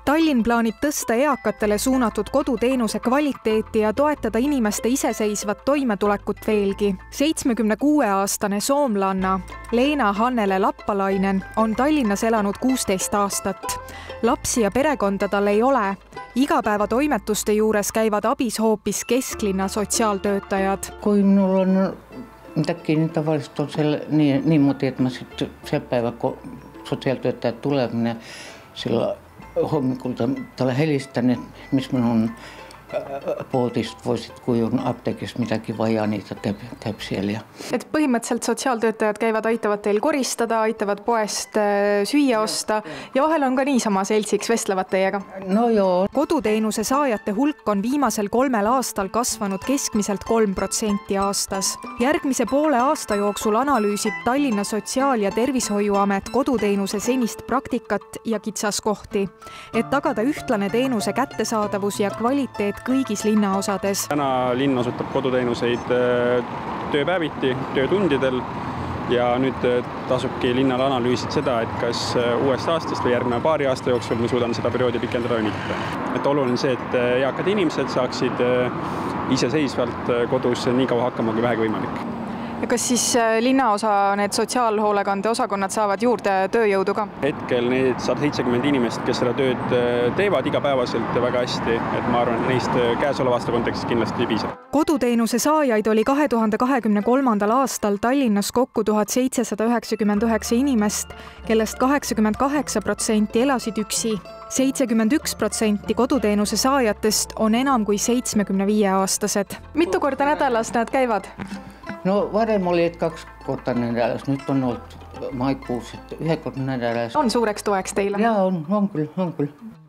Tallinn plaanib tõsta eakatele suunatud koduteenuse kvaliteeti ja toetada inimeste iseseisvat toimetulekut veelgi. 76-aastane soomlanna Leena Hannele Lappalainen on Tallinnas elanud 16 aastat. Lapsi ja perekonda tal ei ole. Igapäevatoimetuste juures käivad abis hoopis kesklinna sotsiaaltöötajad. Kui minul on midagi niin tavallisesti on niimoodi, että mä sitten se päivä, kun sotsiaaltyöttäjät tulee, minä sillä hommikulta tällä helistän, missä minun on pooltist voisit, kui on apteekis midagi vaja, niitä käib siellä. Et põhimõtteliselt sotsiaaltöötajad käivad, aitavad teil koristada, aitavad poest süüa osta ja vahel on ka niisama seltsiks vestlevad teiega. No joo. Koduteenuse saajate hulk on viimasel 3 aastal kasvanud keskmiselt 3% aastas. Järgmise poole aasta jooksul analüüsib Tallinna Sotsiaal- ja Tervishoiuamet koduteenuse senist praktikat ja kitsaskohti, et tagada ühtlane teenuse kättesaadavus ja kvaliteet kõigis linnaosades. Täna linn osutab koduteenuseid tööpäeviti, töötundidel ja nüüd tasubki linnal analüüsid seda, et kas uuest aastast või järgmine paari aasta jooksul me suudame seda perioodi pikendada või mitte. Et oluline see, et eakad inimesed saaksid iseseisvalt kodus nii kaua hakkama kui vähegi võimalik. Ja kas siis linnaosa need sotsiaalhoolekande osakonnad saavad juurde tööjõudu ka? Hetkel need 170 inimest, kes seda tööd teevad igapäevaselt väga hästi, et ma arvan, et neist käesoleva aasta kontekstis kindlasti piisab. Koduteenuse saajaid oli 2023. aastal Tallinnas kokku 1799 inimest, kellest 88% elasid üksi. 71% koduteenuse saajatest on enam kui 75-aastased. Mitu korda nädalas nad käivad? No varem oli, et 2 korda nädalas, nüüd on olnud maikuus, et 1 kord nädalas. On suureks toeks teile? Jaa, on küll.